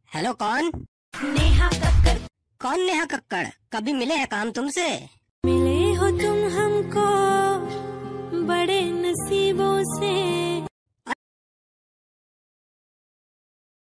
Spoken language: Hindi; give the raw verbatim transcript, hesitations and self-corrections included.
हेलो, कौन? नेहा कक्कड़। कौन नेहा कक्कड़? कभी मिले हैं काम तुमसे? मिले हो तुम हमको बड़े नसीब